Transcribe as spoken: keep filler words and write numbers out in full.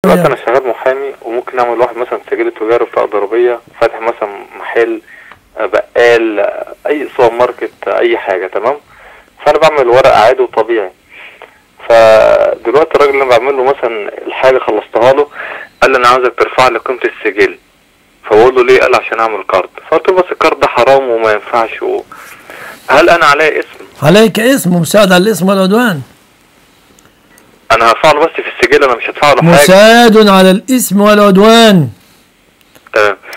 دلوقتي انا شغال محامي، وممكن اعمل واحد مثلا سجل تجاري بطاقه ضريبيه، فاتح مثلا محل، بقال، اي سوبر ماركت، اي حاجه، تمام. فانا بعمل ورق عادي وطبيعي. فدلوقتي الراجل اللي انا بعمل له مثلا الحاجه خلصتها له، قال لي انا عاوزك ترفع لي قيمه السجل. فبقول له ليه؟ قال عشان اعمل كارد. فقلت له بس الكارد ده حرام وما ينفعش. و... هل انا عليا اسم؟ عليك اسم مساعد على الاسم والعدوان. انا هرفع له بس في السجل، انا مش هدفع له حاجه. مساعد على الاسم والعدوان. تمام.